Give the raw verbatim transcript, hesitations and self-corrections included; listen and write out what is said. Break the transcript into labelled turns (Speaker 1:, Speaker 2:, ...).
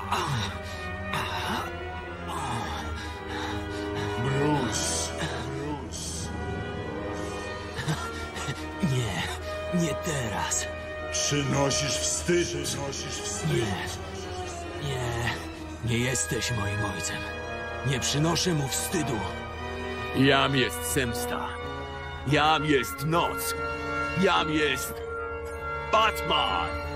Speaker 1: Bruce. Bruce.
Speaker 2: Nie, nie teraz.
Speaker 1: Przynosisz wstyd. Przynosisz wstyd.
Speaker 2: Nie. Nie. Nie jesteś moim ojcem. Nie przynoszę mu wstydu.
Speaker 3: Jam jest zemsta. Jam jest noc. Jam jest Batman.